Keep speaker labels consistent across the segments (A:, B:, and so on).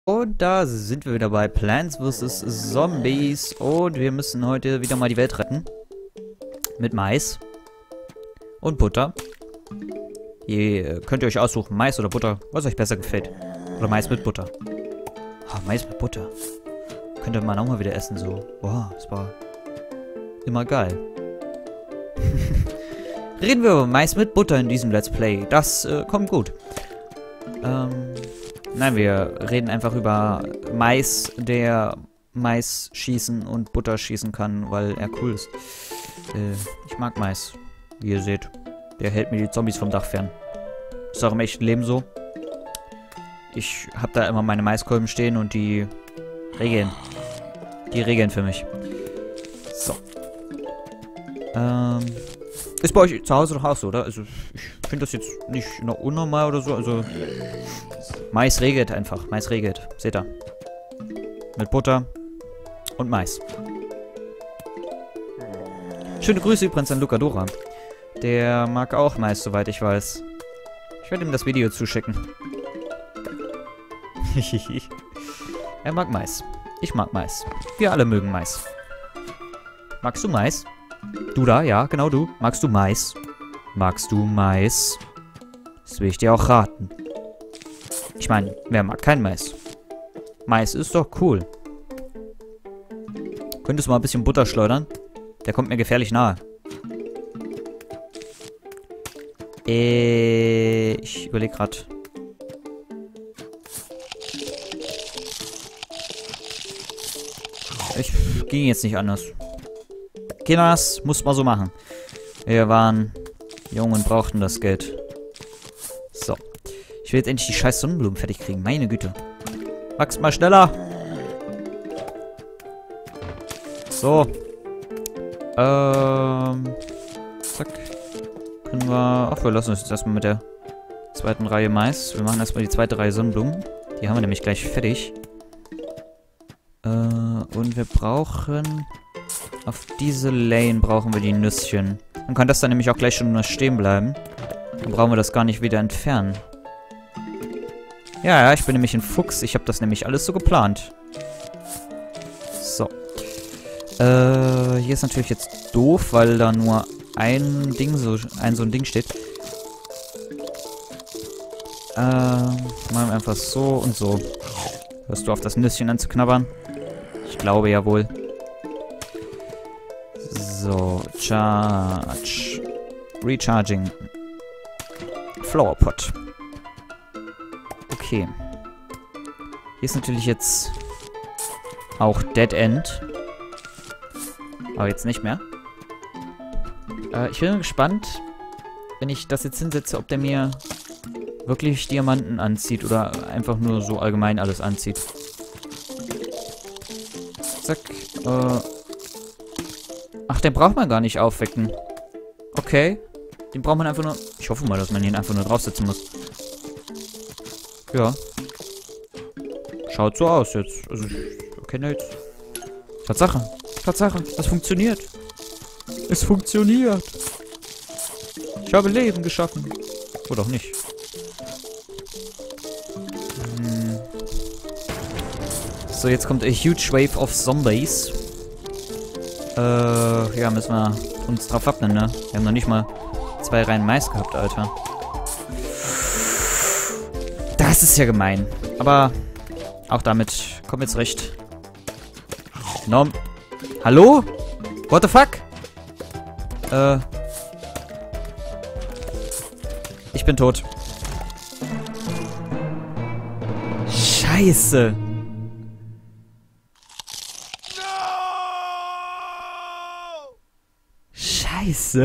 A: Und da sind wir wieder bei Plants vs. Zombies und wir müssen heute wieder mal die Welt retten. Mit Mais. Und Butter. Könnt ihr euch aussuchen, Mais oder Butter, was euch besser gefällt. Oder Mais mit Butter. Ah, Mais mit Butter. Könnte man auch mal wieder essen, so. Wow, das war immer geil. Reden wir über Mais mit Butter in diesem Let's Play. Das kommt gut. Nein, wir reden einfach über Mais, der Mais schießen und Butter schießen kann, weil er cool ist. Ich mag Mais, wie ihr seht. Der hält mir die Zombies vom Dach fern. Ist auch im echten Leben so. Ich habe da immer meine Maiskolben stehen und die regeln. Die regeln für mich. So. Ist bei euch zu Hause doch auch so, oder? Also, ich finde das jetzt nicht unnormal oder so. Also, Mais regelt einfach. Mais regelt. Seht ihr? Mit Butter und Mais. Schöne Grüße übrigens an Lucadora. Der mag auch Mais, soweit ich weiß. Ich werde ihm das Video zuschicken. Er mag Mais. Ich mag Mais. Wir alle mögen Mais. Magst du Mais? Du da? Ja, genau du. Magst du Mais? Magst du Mais? Das will ich dir auch raten. Ich meine, wer mag kein Mais? Mais ist doch cool. Könntest du mal ein bisschen Butter schleudern? Der kommt mir gefährlich nahe. Ich überlege gerade. Ging jetzt nicht anders. Kinders, muss man so machen. Wir waren jung und brauchten das Geld. So. Ich will jetzt endlich die scheiß Sonnenblumen fertig kriegen. Meine Güte. Wachst mal schneller. So. Zack. Können wir... Ach, wir lassen uns jetzt erstmal mit der zweiten Reihe Mais. Wir machen erstmal die zweite Reihe Sonnenblumen. Die haben wir nämlich gleich fertig. Und wir brauchen... Auf diese Lane brauchen wir die Nüsschen. Dann kann das dann nämlich auch gleich schon nur stehen bleiben. Dann brauchen wir das gar nicht wieder entfernen. Ja, ich bin nämlich ein Fuchs. Ich habe das nämlich alles so geplant. So. Hier ist natürlich jetzt doof, weil da nur ein Ding, so ein Ding steht. Machen wir einfach so und so. Hörst du auf das Nüsschen anzuknabbern? Ich glaube ja wohl. So, Charge. Recharging. Flower Pot. Okay. Hier ist natürlich jetzt auch Dead End. Aber jetzt nicht mehr. Ich bin gespannt, wenn ich das jetzt hinsetze, ob der mir wirklich Diamanten anzieht oder einfach nur so allgemein alles anzieht. Zack. Ach, den braucht man gar nicht aufwecken. Okay. Den braucht man einfach nur... Ich hoffe mal, dass man ihn einfach nur draufsetzen muss. Ja. Schaut so aus jetzt. Also, ich erkenne jetzt... Tatsache. Tatsache. Das funktioniert. Es funktioniert. Ich habe Leben geschaffen. Oder auch nicht. So, jetzt kommt a huge wave of zombies. Ja, müssen wir uns drauf wappnen, ne? Wir haben noch nicht mal 2 Reihen Mais gehabt, Alter. Das ist ja gemein. Aber auch damit kommen wir jetzt recht. Nom. Hallo? What the fuck? Ich bin tot. Scheiße. Scheiße.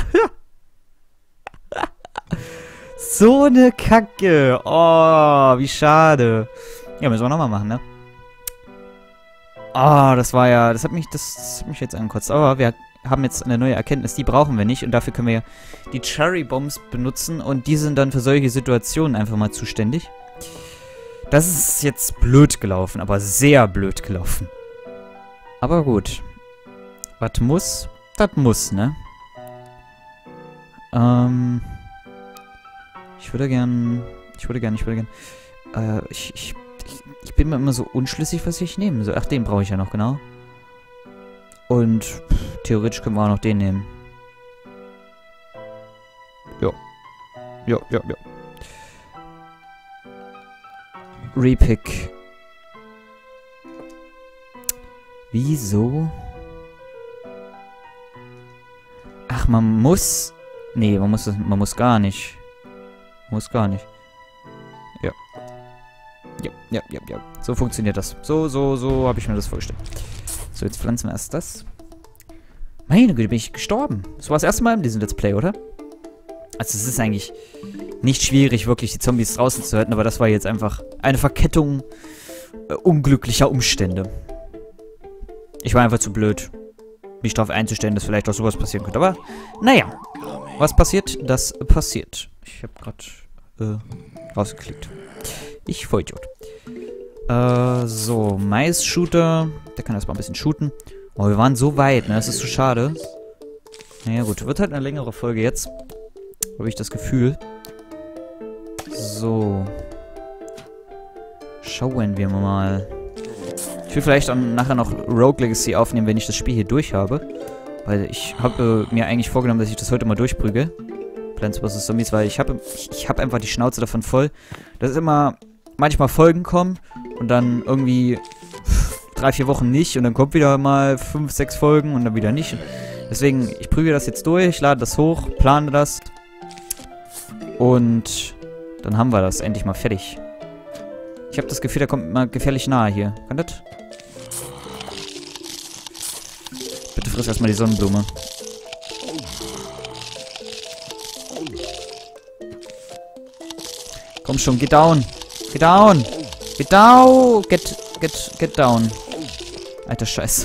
A: So eine Kacke. Oh, wie schade. Ja, müssen wir nochmal machen, ne? Oh, das war ja... Das hat mich jetzt angekotzt. Aber wir haben jetzt eine neue Erkenntnis. Die brauchen wir nicht. Und dafür können wir die Cherry Bombs benutzen. Und die sind dann für solche Situationen einfach mal zuständig. Das ist jetzt blöd gelaufen. Aber sehr blöd gelaufen. Aber gut. Was muss... Das muss, ne? Ich würde gern... Ich bin mir immer so unschlüssig, was ich nehmen soll. Ach, den brauche ich ja noch, genau. Und theoretisch können wir auch noch den nehmen. Jo. Jo. Repick. Wieso? Ach, man muss... Nee, man muss gar nicht. Ja. Ja. So funktioniert das. So habe ich mir das vorgestellt. So, jetzt pflanzen wir erst das. Meine Güte, bin ich gestorben. Das war das erste Mal in diesem Let's Play, oder? Also es ist eigentlich nicht schwierig, wirklich die Zombies draußen zu halten, aber das war jetzt einfach eine Verkettung unglücklicher Umstände. Ich war einfach zu blöd, mich darauf einzustellen, dass vielleicht auch sowas passieren könnte. Aber, naja. Was passiert? Das passiert. Ich habe gerade rausgeklickt. Ich Vollidiot. So, Mais-Shooter. Der kann erstmal ein bisschen shooten. Oh, wir waren so weit, ne? Das ist so schade. Naja, gut. Wird halt eine längere Folge jetzt. Habe ich das Gefühl. So. Schauen wir mal. Ich will vielleicht auch nachher noch Rogue Legacy aufnehmen, wenn ich das Spiel hier durch habe. Weil ich habe mir eigentlich vorgenommen, dass ich das heute mal durchprüge. Plants vs. Zombies, weil ich habe einfach die Schnauze davon voll. Dass immer manchmal Folgen kommen und dann irgendwie 3-4 Wochen nicht und dann kommt wieder mal 5-6 Folgen und dann wieder nicht. Deswegen, ich prüge das jetzt durch, lade das hoch, plane das und dann haben wir das endlich mal fertig. Ich habe das Gefühl, der kommt mal gefährlich nahe hier. Kann das? Bitte friss erstmal die Sonnenblume. Komm schon, get down. Get down. Get down. Get down. Alter Scheiß.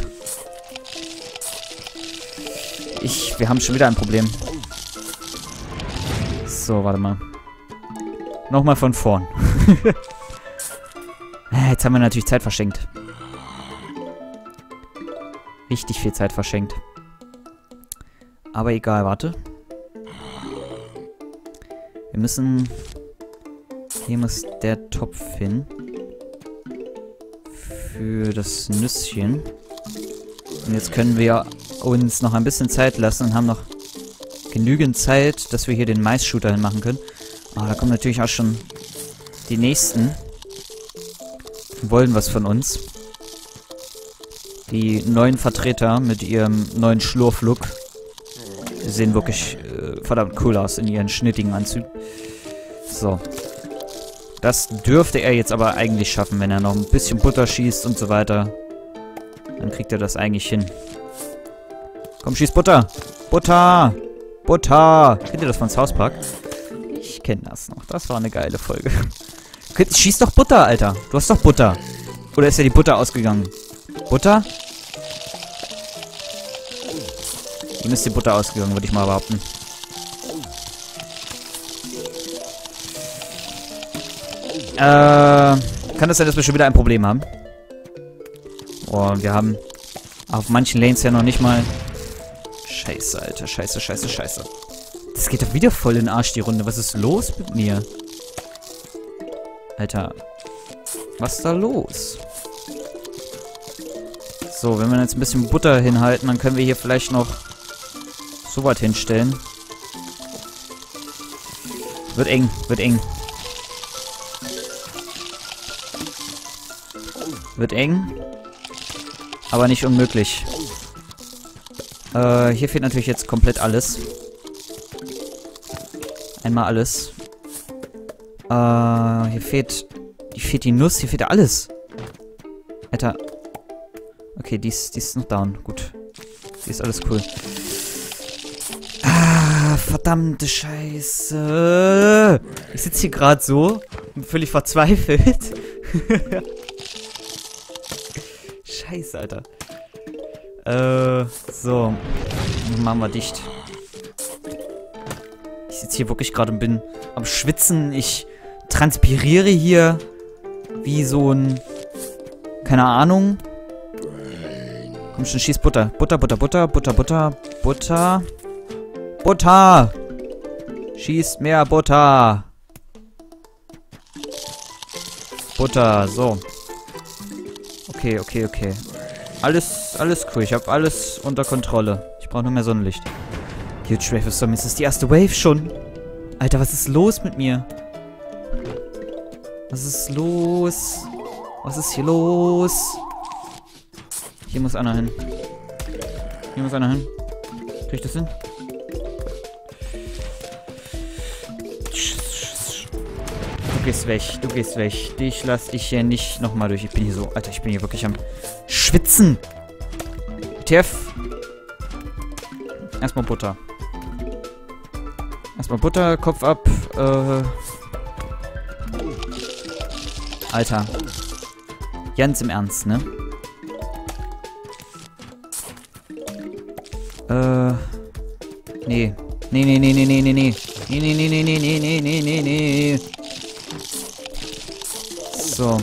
A: Wir haben schon wieder ein Problem. So, warte mal. Nochmal von vorn. Jetzt haben wir natürlich Zeit verschenkt. Richtig viel Zeit verschenkt. Aber egal, warte. Wir müssen... Hier muss der Topf hin. Für das Nüsschen. Und jetzt können wir uns noch ein bisschen Zeit lassen und haben noch genügend Zeit, dass wir hier den Mais-Shooter hinmachen können. Aber da kommen natürlich auch schon die nächsten. Die wollen was von uns. Die neuen Vertreter mit ihrem neuen Schlurflook. Die sehen wirklich verdammt cool aus in ihren schnittigen Anzügen. So. Das dürfte er jetzt aber eigentlich schaffen, wenn er noch ein bisschen Butter schießt und so weiter. Dann kriegt er das eigentlich hin. Komm, schieß Butter! Butter! Butter! Kennt ihr das von South Park? Ich kenne das noch. Das war eine geile Folge. Schieß doch Butter, Alter. Du hast doch Butter. Oder ist ja die Butter ausgegangen? Butter? Ihm ist die Butter ausgegangen, würde ich mal behaupten. Kann das sein, dass wir schon wieder ein Problem haben? Oh, wir haben auf manchen Lanes ja noch nicht mal... Scheiße, Alter. Scheiße. Das geht doch wieder voll in den Arsch, die Runde. Was ist los mit mir? Alter. Was ist da los? So, wenn wir jetzt ein bisschen Butter hinhalten, dann können wir hier vielleicht noch so weit hinstellen. Wird eng. Wird eng. Aber nicht unmöglich. Hier fehlt natürlich jetzt komplett alles. Einmal alles. Hier fehlt die Nuss, hier fehlt ja alles. Alter. Okay, die ist noch down. Gut. Die ist alles cool. Ah, verdammte Scheiße. Ich sitze hier gerade so und völlig verzweifelt. Scheiße, Alter. So. Machen wir dicht. Ich sitze hier wirklich gerade und bin am Schwitzen. Ich transpiriere hier wie so ein... Keine Ahnung. Komm schon, schieß Butter. Butter! Schießt mehr Butter! Butter, so. Okay. Alles cool. Ich habe alles unter Kontrolle. Ich brauche nur mehr Sonnenlicht. Huge Wave of Zombies. Das ist die erste Wave schon. Alter, was ist los mit mir? Was ist los? Was ist hier los? Hier muss einer hin. Krieg ich das hin? Du gehst weg. Ich lass dich hier nicht nochmal durch. Ich bin hier so... Alter, ich bin hier wirklich am Schwitzen. TF. Erstmal Butter. Kopf ab. Alter. Ganz im Ernst, ne? Nee. Nee. So.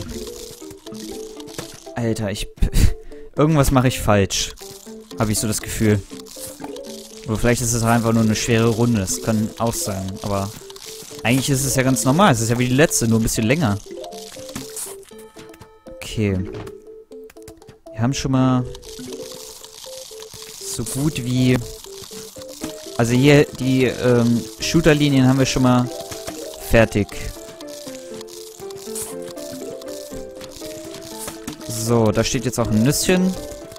A: Alter, irgendwas mache ich falsch. Habe ich so das Gefühl. Oder vielleicht ist es einfach nur eine schwere Runde. Das kann auch sein. Aber eigentlich ist es ja ganz normal. Es ist ja wie die letzte, nur ein bisschen länger. Okay. Wir haben schon mal so gut wie... Also hier, die Shooterlinien haben wir schon mal fertig. So, da steht jetzt auch ein Nüsschen.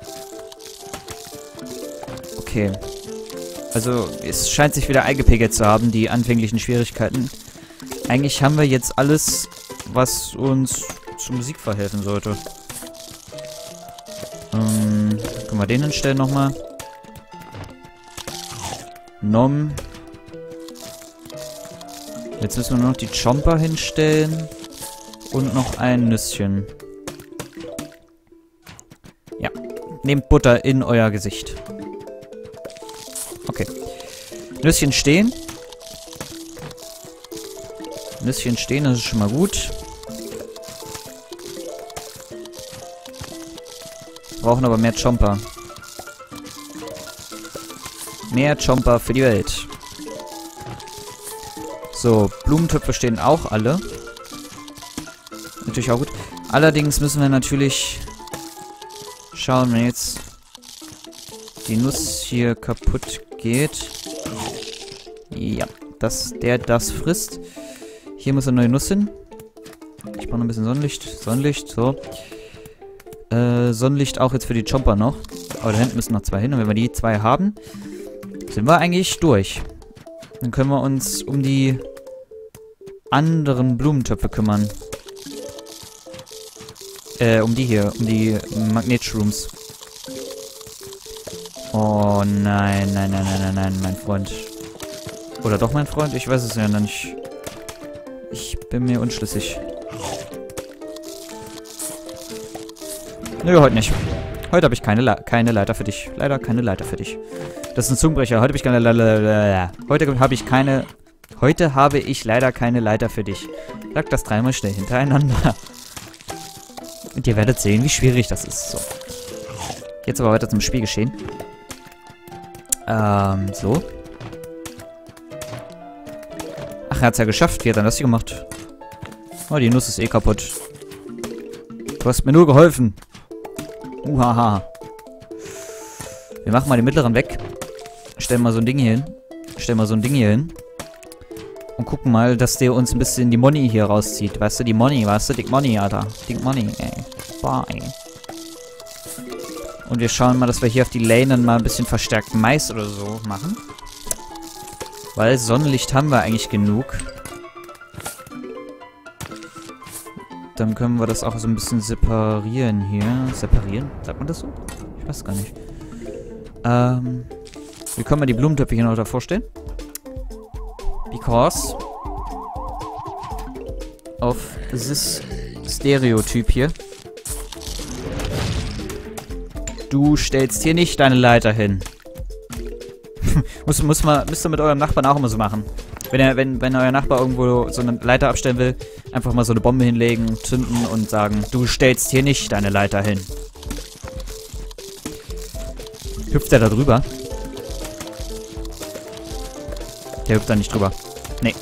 A: Okay. Also, es scheint sich wieder eingepegelt zu haben, die anfänglichen Schwierigkeiten. Eigentlich haben wir jetzt alles, was uns zum Sieg verhelfen sollte. Können wir den hinstellen nochmal? Nom. Jetzt müssen wir nur noch die Chomper hinstellen. Und noch ein Nüsschen. Ja. Nehmt Butter in euer Gesicht. Okay. Nüsschen stehen. Das ist schon mal gut. Brauchen aber mehr Chomper. Mehr Chomper für die Welt. So, Blumentöpfe stehen auch alle. Natürlich auch gut. Allerdings müssen wir natürlich schauen, wenn jetzt die Nuss hier kaputt geht. Ja, der das frisst. Hier muss eine neue Nuss hin. Ich brauche noch ein bisschen Sonnenlicht. Sonnenlicht, so. Sonnenlicht auch jetzt für die Chomper noch. Aber da hinten müssen noch zwei hin. Und wenn wir die zwei haben, sind wir eigentlich durch. Dann können wir uns um die anderen Blumentöpfe kümmern. Um die hier. Um die Magnetshrooms. Oh nein, mein Freund. Oder doch mein Freund? Ich weiß es ja noch nicht. Ich bin mir unschlüssig. Nö, heute nicht. Heute habe ich keine Leiter für dich. Leider keine Leiter für dich. Das ist ein Zungenbrecher. Heute habe ich leider keine Leiter für dich. Sag das dreimal schnell hintereinander. Und ihr werdet sehen, wie schwierig das ist. So. Jetzt aber weiter zum Spielgeschehen. So. Ach, er hat es ja geschafft. Wie hat er das hier gemacht? Oh, die Nuss ist eh kaputt. Du hast mir nur geholfen. Uhaha. Wir machen mal den mittleren weg. Stellen mal so ein Ding hier hin. Und gucken mal, dass der uns ein bisschen die Money hier rauszieht. Weißt du, die Money, Dick Money, Alter. Dick Money, ey. Bye. Und wir schauen mal, dass wir hier auf die Lanen mal ein bisschen verstärkt Mais oder so machen. Weil Sonnenlicht haben wir eigentlich genug. Dann können wir das auch so ein bisschen separieren hier. Separieren? Sagt man das so? Ich weiß gar nicht. Wie können wir die Blumentöpfe hier noch davor stellen? Because of this Stereotyp hier. Du stellst hier nicht deine Leiter hin. müsst ihr mit eurem Nachbarn auch immer so machen. Wenn euer Nachbar irgendwo so eine Leiter abstellen will, einfach mal so eine Bombe hinlegen, zünden und sagen, du stellst hier nicht deine Leiter hin. Hüpft er da drüber? Der hüpft da nicht drüber. Nee.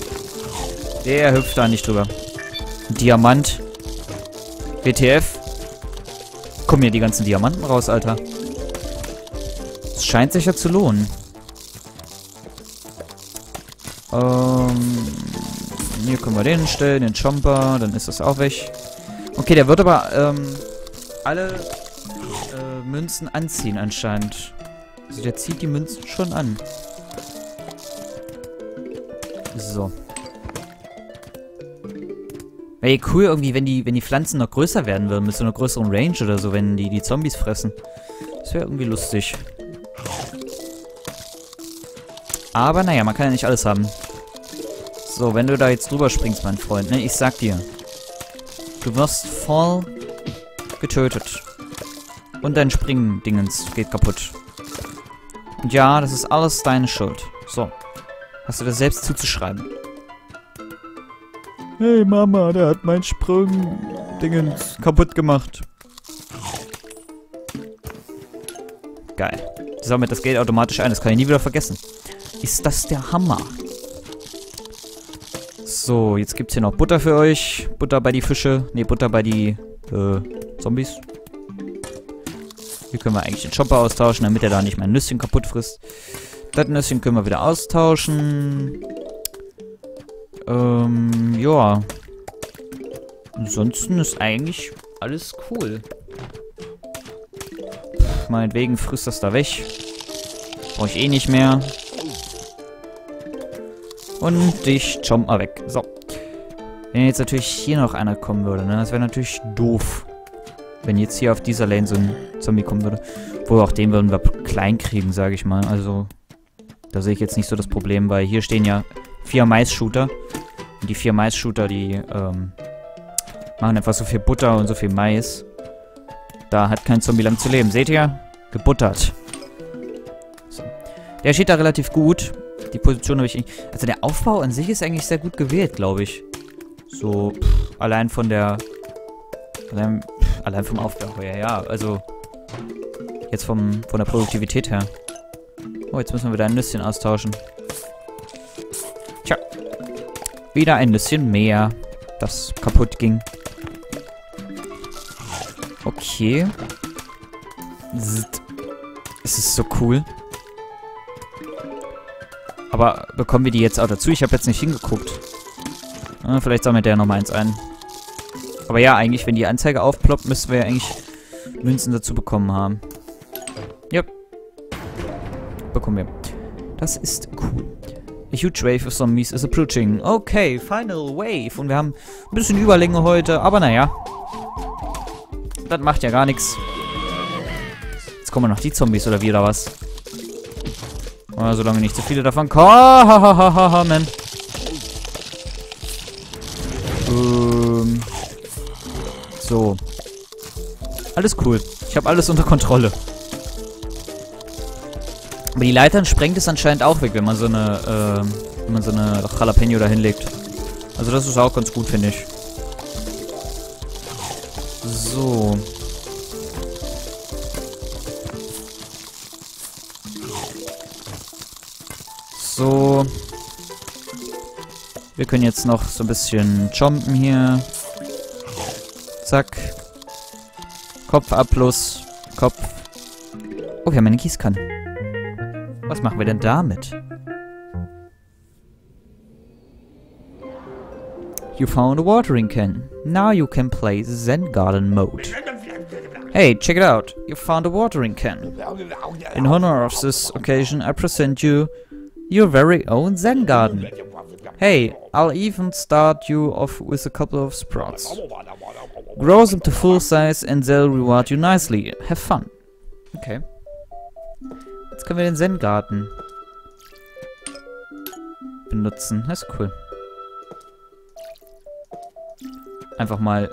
A: Der hüpft da nicht drüber. Diamant. WTF. kommen hier die ganzen Diamanten raus, Alter. Es scheint sich ja zu lohnen. Hier können wir den hinstellen, den Chomper, dann ist das auch weg. Okay, der wird aber alle Münzen anziehen anscheinend. Also der zieht die Münzen schon an. So. Wäre cool irgendwie, wenn die Pflanzen noch größer werden würden, mit so einer größeren Range oder so, wenn die Zombies fressen. Das wäre irgendwie lustig. Aber naja, man kann ja nicht alles haben. So, wenn du da jetzt drüber springst, mein Freund, ne, ich sag dir. Du wirst voll getötet. Und dein Springdingens geht kaputt. Und ja, das ist alles deine Schuld. So. Hast du das selbst zuzuschreiben? Hey Mama, der hat mein Sprung-Dingens kaputt gemacht. Geil. Die sammelt das Geld automatisch ein, das kann ich nie wieder vergessen. Ist das der Hammer? So, jetzt gibt's hier noch Butter für euch. Butter bei die Fische. Ne, Butter bei die Zombies. Hier können wir eigentlich den Chopper austauschen, damit er da nicht mein Nüsschen kaputt frisst. Das Nüsschen können wir wieder austauschen. Ja. Ansonsten ist eigentlich alles cool. Meinetwegen frisst das da weg. Brauche ich eh nicht mehr. Und dich chomp mal weg. So. Wenn jetzt natürlich hier noch einer kommen würde, ne? Das wäre natürlich doof. Wenn jetzt hier auf dieser Lane so ein Zombie kommen würde. Wo auch den würden wir klein kriegen, sage ich mal. Also, da sehe ich jetzt nicht so das Problem, weil hier stehen ja 4 Mais-Shooter. Und die 4 Mais-Shooter, die machen einfach so viel Butter und so viel Mais. Da hat kein Zombie lang zu leben. Seht ihr? Gebuttert. So. Der steht da relativ gut. Die Position habe ich nicht. Also der Aufbau an sich ist eigentlich sehr gut gewählt, glaube ich. So, allein von der... Allein vom Aufbau her, ja. Also, jetzt von der Produktivität her. Oh, jetzt müssen wir wieder ein Nüsschen austauschen. Tja. Wieder ein Nüsschen mehr, das kaputt ging. Okay. Es ist so cool. Aber bekommen wir die jetzt auch dazu? Ich habe jetzt nicht hingeguckt. Vielleicht sammelt der nochmal eins ein. Aber ja, eigentlich, wenn die Anzeige aufploppt, müssten wir ja eigentlich Münzen dazu bekommen haben. Yep. Bekommen wir. Das ist cool. A huge wave of zombies is approaching. Okay, final wave. Und wir haben ein bisschen Überlänge heute, aber naja. Das macht ja gar nichts. Jetzt kommen noch die Zombies oder wie oder was? Solange nicht so viele davon kommen. So. Alles cool. Ich habe alles unter Kontrolle. Aber die Leitern sprengt es anscheinend auch weg, wenn man so eine Jalapeno da hinlegt. Also das ist auch ganz gut, finde ich. So. So. Wir können jetzt noch so ein bisschen jumpen hier. Zack. Kopf ab plus Kopf. Oh, wir haben eine Gießkanne. Was machen wir denn damit? You found a watering can. Now you can play the Zen Garden mode. Hey, check it out. You found a watering can. In honor of this occasion, I present you your very own Zen garden. Hey, I'll even start you off with a couple of sprouts. Grow them to full size and they'll reward you nicely. Have fun. Okay. Jetzt können wir den Zen-Garten benutzen. Das ist cool. Einfach mal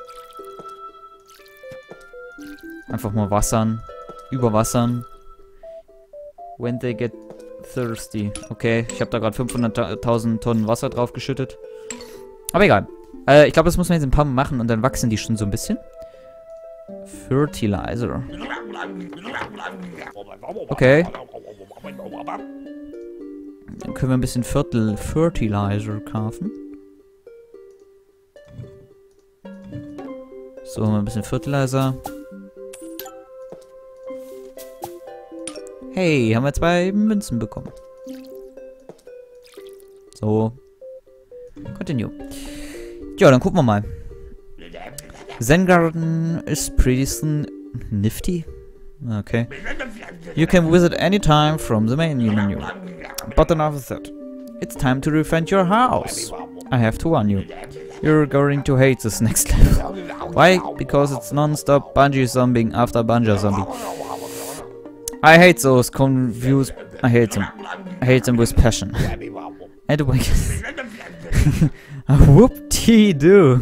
A: wassern. Überwassern. When they get thirsty. Okay, ich habe da gerade 500.000 Tonnen Wasser drauf geschüttet. Aber egal. Ich glaube, das muss man jetzt ein paar Mal machen und dann wachsen die schon so ein bisschen. Fertilizer. Okay. Dann können wir ein bisschen Fertilizer kaufen. So, ein bisschen Fertilizer. Hey, haben wir 2 Münzen bekommen. So. Continue. Ja, dann gucken wir mal. Zen Garden is pretty nifty. Okay. You can visit any time from the main menu. But enough of that. It's time to refund your house. I have to warn you. You're going to hate this next level. Why? Because it's non-stop bungee jumping after bungee jumping. I hate those confused. I hate them. I hate them with passion. And a whoop-dee-doo.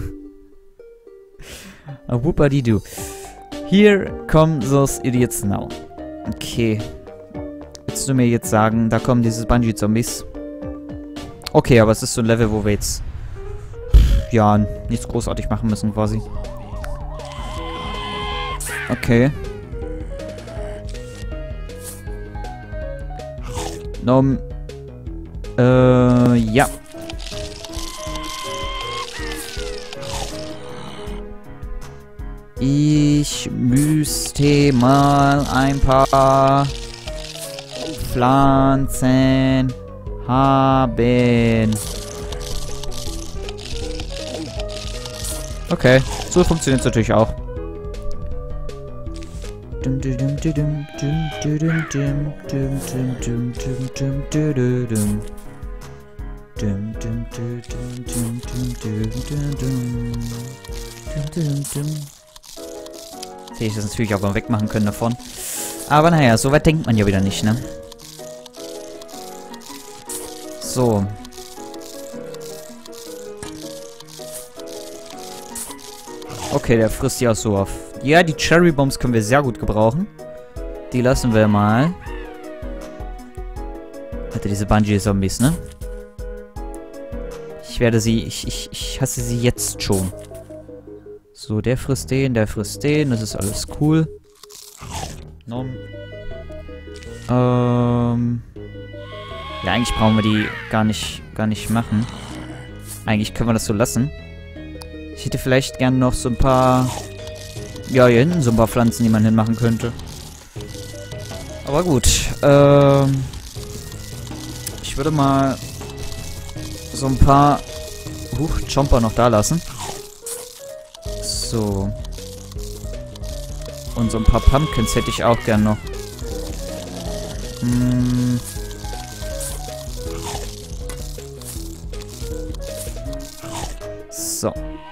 A: A whoop-a-dee-doo. Here come those idiots now. Okay. Willst du mir jetzt sagen, da kommen diese Bungee-Zombies? Okay, aber es ist so ein Level, wo wir jetzt ja nichts großartig machen müssen quasi. Okay. Ja. Ich müsste mal ein paar Pflanzen haben. Okay, so funktioniert es natürlich auch. Hätte ich das natürlich auch mal wegmachen können davon. Aber naja, so weit denkt man ja wieder nicht, ne? So. Okay, der frisst die auch so auf. Ja, die Cherry Bombs können wir sehr gut gebrauchen. Die lassen wir mal. Hatte diese Bungee-Zombies, ne? Ich werde sie... Ich hasse sie jetzt schon. So, der frisst den, das ist alles cool. Ja, eigentlich brauchen wir die gar nicht machen. Eigentlich können wir das so lassen. Ich hätte vielleicht gerne noch so ein paar... Ja, hier hinten so ein paar Pflanzen, die man hinmachen könnte. Aber gut. Ich würde mal so ein paar Chomper noch da lassen. So. Und so ein paar Pumpkins hätte ich auch gern noch. So.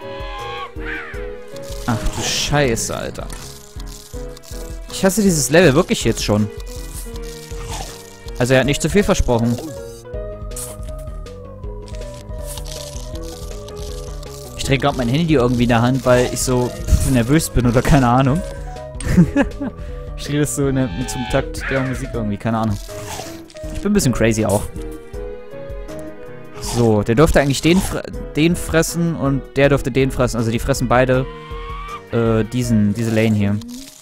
A: Ach du Scheiße, Alter. Ich hasse dieses Level wirklich jetzt schon. Also er hat nicht zu viel versprochen. Ich drehe gerade mein Handy irgendwie in der Hand, weil ich so nervös bin oder keine Ahnung. Ich drehe das so zum Takt der Musik irgendwie, keine Ahnung. Ich bin ein bisschen crazy auch. So, der dürfte eigentlich den fressen und der dürfte den fressen. Also die fressen beide diese Lane hier.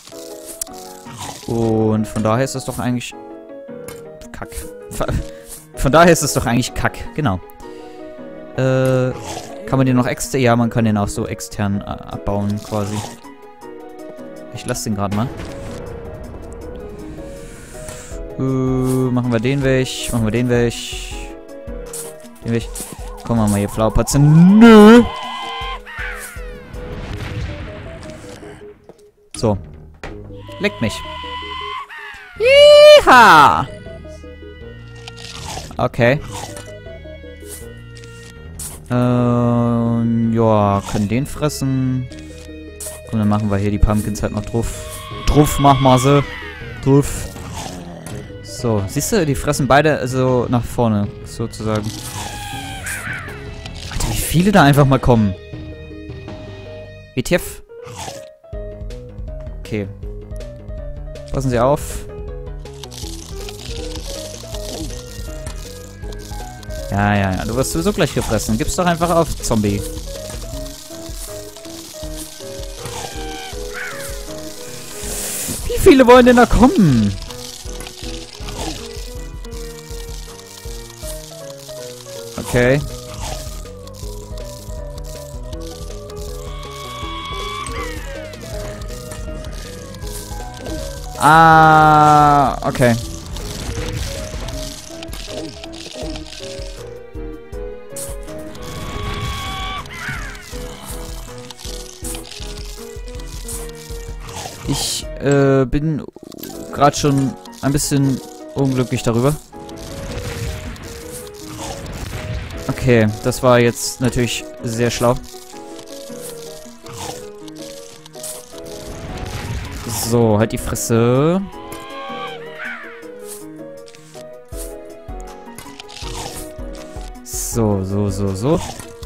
A: Und von daher ist das doch eigentlich... Kack. Von daher ist es doch eigentlich Kack, genau. Kann man den noch extern... Ja, man kann den auch so extern abbauen, quasi. Ich lasse den gerade mal. Machen wir den weg. Machen wir den weg. Den weg. Komm mal hier, Flauperze. Nö! So. Leckt mich. Jeha! Okay. Ja, können den fressen. Komm, dann machen wir hier die Pumpkins halt noch drauf. Drauf, mach mal sie. Drauf. So, siehst du, die fressen beide so nach vorne, sozusagen. Alter, wie viele da einfach mal kommen. WTF. Okay. Passen Sie auf. Ja, du wirst sowieso gleich gefressen. Gib's doch einfach auf, Zombie. Wie viele wollen denn da kommen? Okay. Ah, okay. Ich bin gerade schon ein bisschen unglücklich darüber. Okay, das war jetzt natürlich sehr schlau. So, halt die Fresse. So.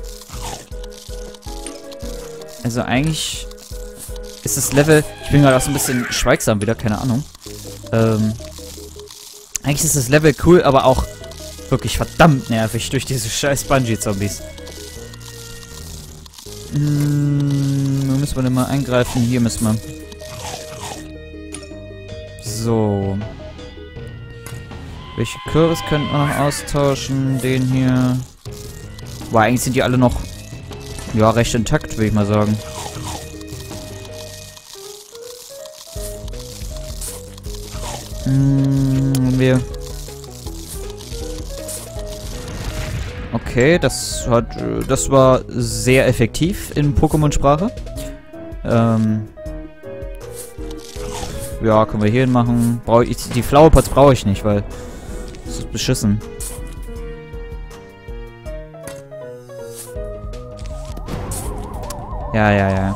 A: Also eigentlich ist das Level... Ich bin gerade auch so ein bisschen schweigsam wieder, keine Ahnung. Eigentlich ist das Level cool, aber auch wirklich verdammt nervig durch diese scheiß Bungee-Zombies. Wo müssen wir denn mal eingreifen? Hier müssen wir. So. Welche Kürbis könnten wir noch austauschen? Den hier. Boah, eigentlich sind die alle noch... Ja, recht intakt, würde ich mal sagen. Okay, das war sehr effektiv in Pokémon-Sprache. Ja, können wir hier hin machen. Die Flower Pots brauche ich nicht, weil das ist beschissen. Ja.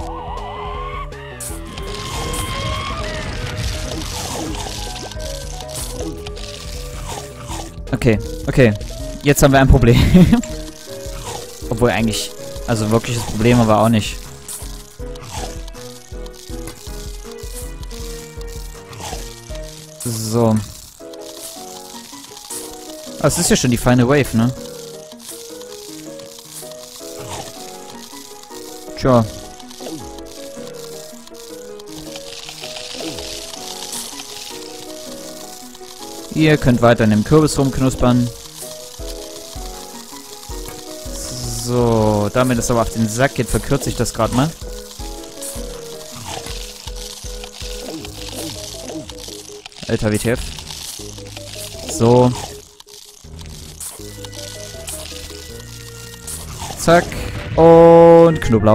A: Okay. Jetzt haben wir ein Problem. Obwohl eigentlich, also wirkliches Problem aber auch nicht. So. Ah, es ist ja schon die Final Wave, ne? Tja. Ihr könnt weiter in dem Kürbis rumknuspern. So, damit es aber auf den Sack geht, verkürze ich das gerade mal. Alter, WTF. So. Zack. Und Knoblauch.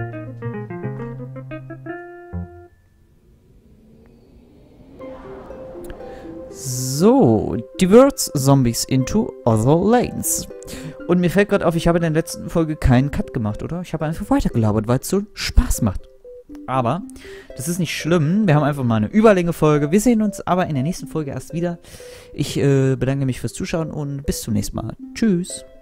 A: So, diverts Zombies into other lanes. Und mir fällt gerade auf, ich habe in der letzten Folge keinen Cut gemacht, oder? Ich habe einfach weitergelabert, weil es so Spaß macht. Aber das ist nicht schlimm. Wir haben einfach mal eine Überlänge-Folge. Wir sehen uns aber in der nächsten Folge erst wieder. Ich bedanke mich fürs Zuschauen und bis zum nächsten Mal. Tschüss.